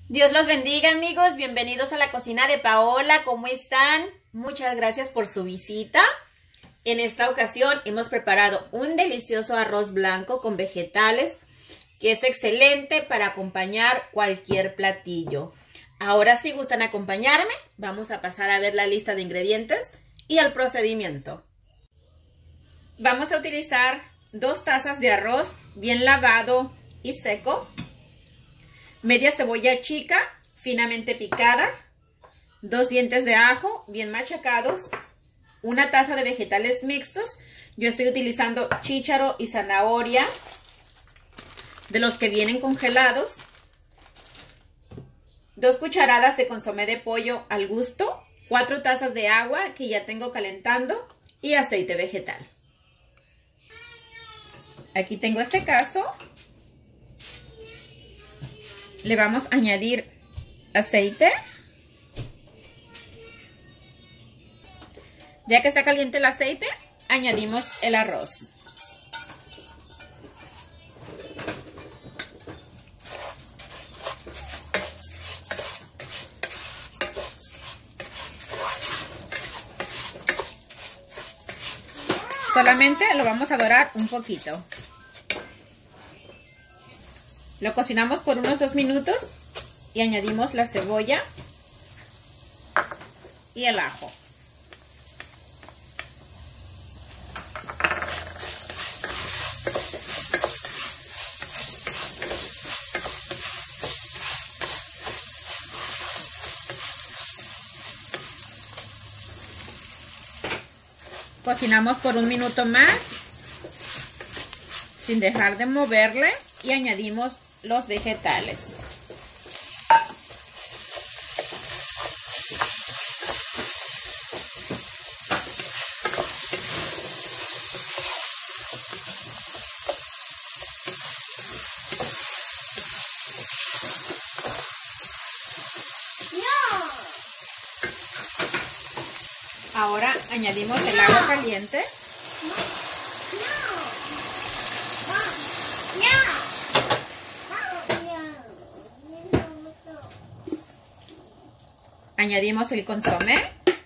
Dios los bendiga, amigos. Bienvenidos a la cocina de Paola. ¿Cómo están? Muchas gracias por su visita. En esta ocasión hemos preparado un delicioso arroz blanco con vegetales que es excelente para acompañar cualquier platillo. Ahora, si gustan acompañarme, vamos a pasar a ver la lista de ingredientes y el procedimiento. Vamos a utilizar 2 tazas de arroz bien lavado y seco, media cebolla chica finamente picada, 2 dientes de ajo bien machacados, una taza de vegetales mixtos. Yo estoy utilizando chícharo y zanahoria de los que vienen congelados, 2 cucharadas de consomé de pollo al gusto, 4 tazas de agua que ya tengo calentando y aceite vegetal. Aquí tengo este caso. Le vamos a añadir aceite. Ya que está caliente el aceite, añadimos el arroz. Solamente lo vamos a dorar un poquito. Lo cocinamos por unos 2 minutos y añadimos la cebolla y el ajo. Cocinamos por 1 minuto más sin dejar de moverle y añadimos los vegetales. Ahora añadimos el agua caliente. Añadimos el consomé.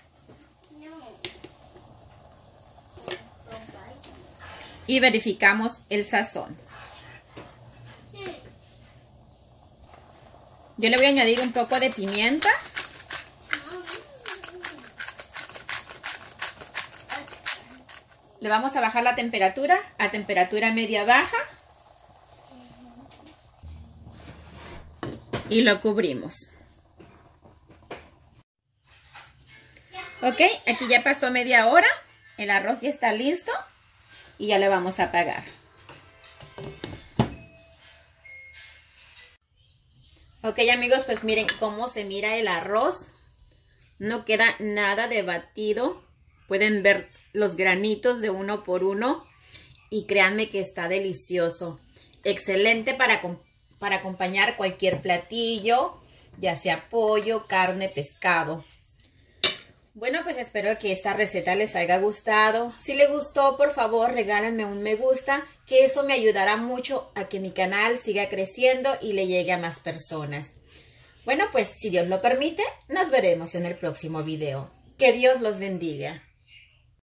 Y verificamos el sazón. Yo le voy a añadir un poco de pimienta. Le vamos a bajar la temperatura a temperatura media baja. Y lo cubrimos. Ok, aquí ya pasó media hora. El arroz ya está listo. Y ya le vamos a apagar. Ok, amigos, pues miren cómo se mira el arroz. No queda nada de batido. Pueden ver los granitos de uno por uno. Y créanme que está delicioso. Excelente para acompañar cualquier platillo, ya sea pollo, carne, pescado. Bueno, pues espero que esta receta les haya gustado. Si les gustó, por favor, regálenme un me gusta, que eso me ayudará mucho a que mi canal siga creciendo y le llegue a más personas. Bueno, pues si Dios lo permite, nos veremos en el próximo video. Que Dios los bendiga.